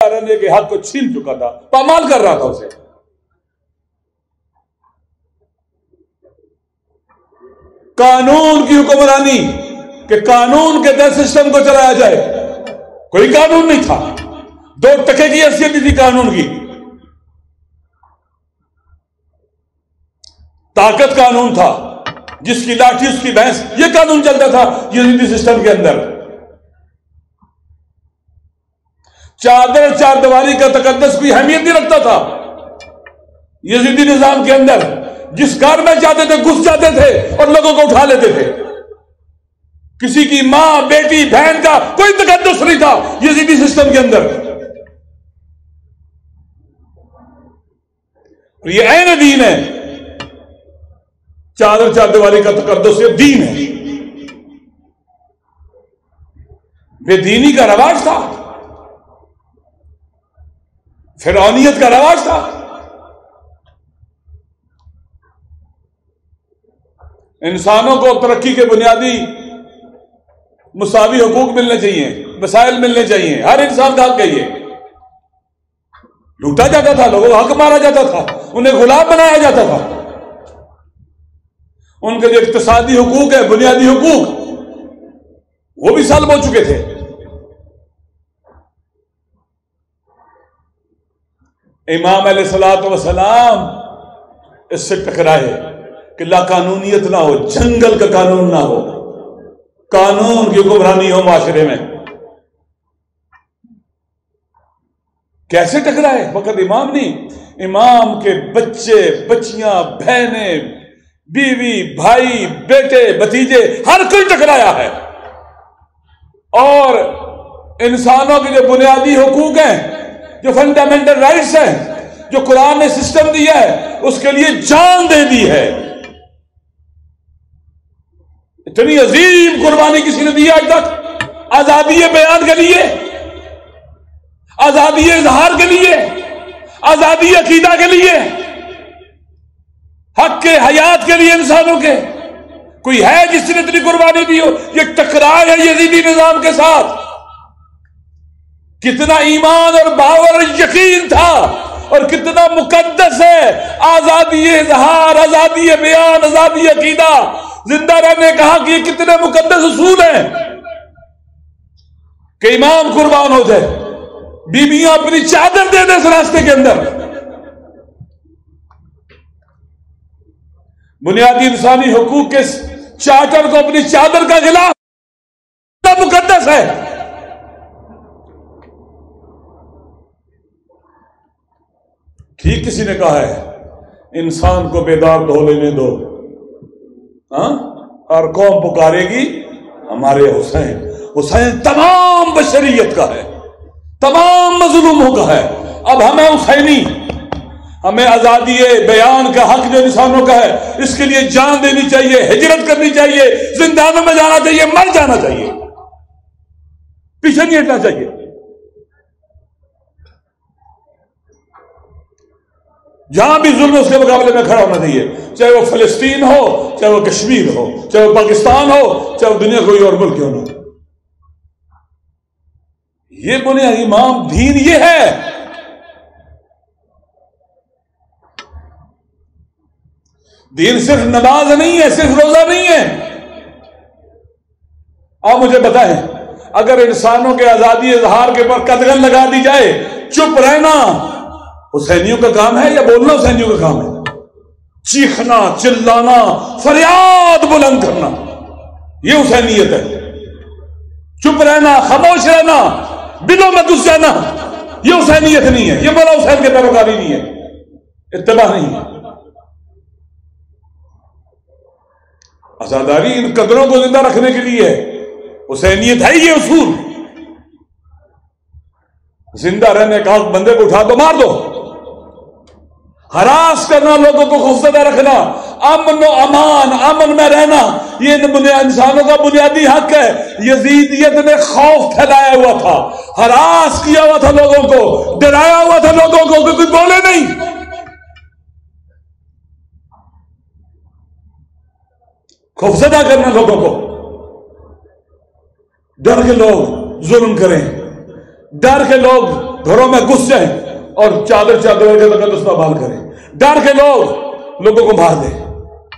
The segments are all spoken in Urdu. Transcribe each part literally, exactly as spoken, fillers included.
رہنے کے حق کو چھین چکا تھا، پامال کر رہا تھا اسے. قانون کی حکمرانی کہ قانون کے تحت سسٹم کو چلایا جائے، کوئی قانون نہیں تھا. دو ٹکے کی حیثیت نہیں تھی قانون کی. طاقت قانون تھا، جس کی لاٹھی اس کی بھینس، یہ قانون چلتا تھا یزیدی سسٹم کے اندر. چادر چار دیواری کا تقدس کوئی اہمیت نہیں رکھتا تھا یزیدی نظام کے اندر. جس گھر میں جاتے تھے گھس جاتے تھے اور لوگوں کو اٹھا لیتے تھے. کسی کی ماں بیٹی بہن کا کوئی تقدس نہیں تھا یزیدی سسٹم کے اندر. یہ عین دین ہے. چادر چار دیواری کا تقدس یہ دین ہے. بے دینی کا رواج تھا، فرعونیت کا رواج تھا. انسانوں کو ترقی کے بنیادی مساوی حقوق ملنے چاہیے، وسائل ملنے چاہیے. ہر انسان کا حق ہے. یہ لوٹا جاتا تھا، لوگوں کو حق مارا جاتا تھا، انہیں غلام بنایا جاتا تھا. ان کے جو اقتصادی حقوق ہے، بنیادی حقوق، وہ بھی سلب ہو چکے تھے. امام علیہ الصلوۃ والسلام اس سے ٹکرائے کہ لا قانونیت نہ ہو، جنگل کا قانون نہ ہو، قانون کی حکمرانی ہو معاشرے میں. کیسے ٹکرائے؟ فقط امام نہیں، امام کے بچے بچیاں بہنیں بیوی بھائی بیٹے بھتیجے ہر کوئی ٹکرایا ہے. اور انسانوں کے جو بنیادی حقوق ہیں، جو فنڈامنٹل رائٹس ہیں، جو قرآن نے سسٹم دیا ہے، اس کے لیے جان دے دی ہے. اتنی عظیم قربانی کسی نے دی آج تک آزادی بیان کے لیے، آزادی اظہار کے لیے، آزادی عقیدہ کے لیے، حق کے حیات کے لیے انسانوں کے. کوئی ہے جس نے اتنی قربانی دی ہو؟ یہ ٹکرائے ہے یزیدی نظام کے ساتھ. کتنا ایمان اور باور یقین تھا اور کتنا مقدس ہے آزادی اظہار، آزادی بیان، آزادی عقیدہ. زندہ رہنے کہا کہ یہ کتنے مقدس اصول ہیں کہ امام قربان ہو جائے، بیویاں اپنی چادر دے دیں اس راستے کے اندر. بنیادی انسانی حقوق کے چارٹر کو اپنی چادر کا غلاف مقدس ہے. ٹھیک کسی نے کہا ہے انسان کو بیدار ہو لینے دو، ہاں، اور قوم پکارے گی ہمارے حسین. حسین تمام بشریت کا ہے، تمام مظلوموں کا ہے. اب ہمیں حسینی، ہمیں آزادی بیان کا حق جو انسانوں کا ہے، اس کے لیے جان دینی چاہیے، ہجرت کرنی چاہیے، زندانوں میں جانا چاہیے، مر جانا چاہیے، پیچھے نہیں ہٹنا چاہیے. جہاں بھی ظلم اس کے مقابلے میں کھڑا ہونا چاہیے، چاہے وہ فلسطین ہو، چاہے وہ کشمیر ہو، چاہے وہ پاکستان ہو، چاہے وہ دنیا کوئی اور ملک کیوں نہ ہو. یہ بنیادی امام دین یہ ہے. دین صرف نماز نہیں ہے، صرف روزہ نہیں ہے. آپ مجھے بتائیں، اگر انسانوں کے آزادی اظہار کے پر قدغن لگا دی جائے، چپ رہنا حسینیوں کا کام ہے یا بولنا حسینیوں کا کام ہے؟ چیخنا، چلانا، فریاد بلند کرنا، یہ حسینیت ہے. چپ رہنا، خاموش رہنا، بلوں میں گھس جانا، یہ حسینیت نہیں ہے. یہ مولا حسین کے پیروکاری نہیں ہے، اتباع نہیں ہے. عزاداری ان قدروں کو زندہ رکھنے کے لیے ہے. حسینیت ہے یہ اصول. زندہ رہنے کا حق، بندے کو اٹھا دو مار دو، ہراس کرنا، لوگوں کو خوفزدہ رکھنا، امن و امان، امن میں رہنا، یہ انسانوں کا بنیادی حق ہے. یزیدیت نے خوف پھیلایا ہوا تھا، ہراس کیا ہوا تھا لوگوں کو، ڈرایا ہوا تھا لوگوں کو کہ کوئی بولے نہیں. خوفزدہ کرنا لوگوں کو، ڈر کے لوگ ظلم کریں، ڈر کے لوگ گھروں میں گھس جائیں اور چادر چادر کے تقدس پامال کریں، ڈر کے لوگ لوگوں کو مار دیں۔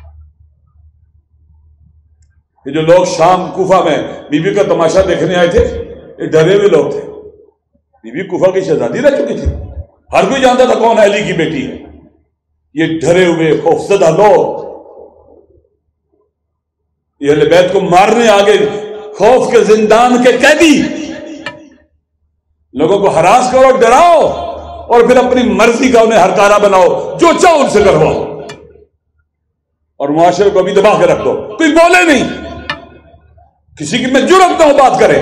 یہ جو لوگ شام کوفہ میں بی بی کا تماشا دیکھنے آئے تھے، یہ ڈرے ہوئے لوگ تھے۔ بی بی کوفہ کی شہزادی رہ چکی تھی، ہر کوئی جانتا تھا کون علی کی بیٹی ہے۔ یہ ڈرے ہوئے خوفزدہ لوگ، یہ اہل بیت کو مارنے آگے، خوف کے زندان کے قیدی، لوگوں کو ہراس کرو، ڈراؤ، اور پھر اپنی مرضی کا انہیں ہرکارا بناؤ، جو چاہو ان سے کرواؤ، اور معاشرے کو بھی دبا کے رکھ دو، کوئی بولے نہیں، کسی کی میں جرأت نہ ہو بات کرے۔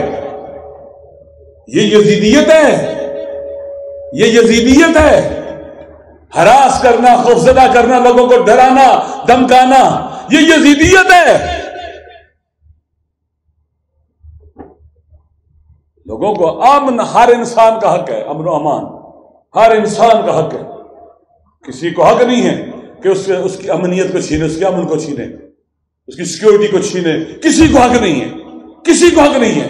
یہ یزیدیت ہے، یہ یزیدیت ہے، ہراس کرنا، خوفزدہ کرنا، لوگوں کو ڈرانا، دھمکانا، یہ یزیدیت ہے۔ لوگوں کو امن، ہر انسان کا حق ہے، امن و امان ہر انسان کا حق ہے۔ کسی کو حق نہیں ہے کہ اس کے اس کی امنیت کو چھینے، اس کے امن کو چھینے، اس کی سیکیورٹی کو چھینے، کسی کو حق نہیں ہے، کسی کو حق نہیں ہے۔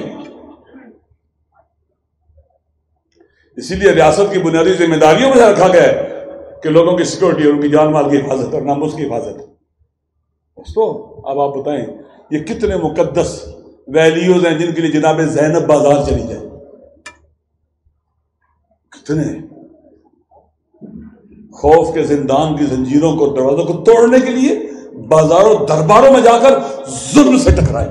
اسی لیے ریاست کی بنیادی ذمہ داریوں میں سے رکھا گیا ہے کہ لوگوں کی سیکیورٹی اور ان کی جان مال کی حفاظت اور ناموس کی حفاظت۔ دوستو اب آپ بتائیں یہ کتنے مقدس ویلیوز ہیں جن کے لیے جناب زینب بازار چلی جائے، کتنے خوف کے زندان کی زنجیروں کو، دروازوں کو توڑنے کے لیے بازاروں درباروں میں جا کر ظلم سے ٹکرائے،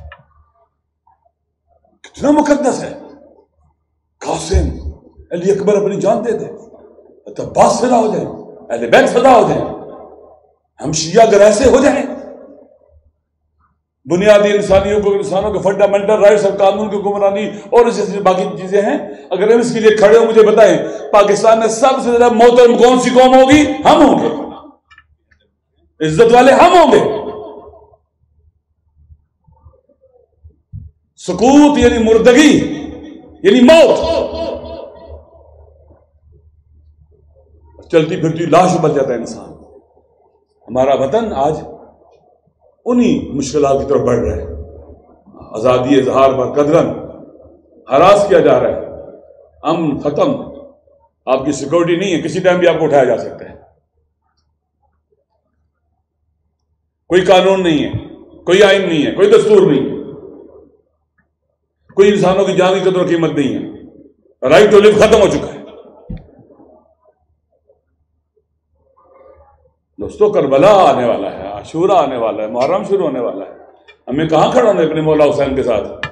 کتنا مقدس ہے۔ قاسم، علی اکبر اپنی جان دے دے، عباس فدا ہو جائیں، اہل بیت فدا ہو جائیں، ہم شیعہ اگر ایسے ہو جائیں، بنیادی انسانیوں کو، انسانوں کے فنڈامنٹل رائٹس اور قانون کی حکمرانی اور اس جیسی باقی چیزیں ہیں، اگر ہم اس کے لیے کھڑے ہو، مجھے بتائیں پاکستان میں سب سے زیادہ محترم کون سی قوم ہوگی؟ ہم ہوں گے، عزت والے ہم ہوں گے۔ سکوت یعنی مردگی، یعنی موت، چلتی پھرتی لاش بن جاتا ہے انسان۔ ہمارا وطن آج انہی مشکلات کی طرف بڑھ رہا ہے، آزادی اظہار پر قدرن ہراس کیا جا رہا ہے، امن ختم، آپ کی سیکورٹی نہیں ہے، کسی ٹائم بھی آپ کو اٹھایا جا سکتا ہے، کوئی قانون نہیں ہے، کوئی آئین نہیں ہے، کوئی دستور نہیں ہے، کوئی انسانوں کی جان کی قدر و قیمت نہیں ہے، رائٹ ٹو لیو ختم ہو چکا ہے۔ دوستو کربلا آنے والا ہے، عاشورہ آنے والا ہے، محرم شروع ہونے والا ہے، ہمیں کہاں کھڑا ہونا ہے اپنے مولا حسین کے ساتھ؟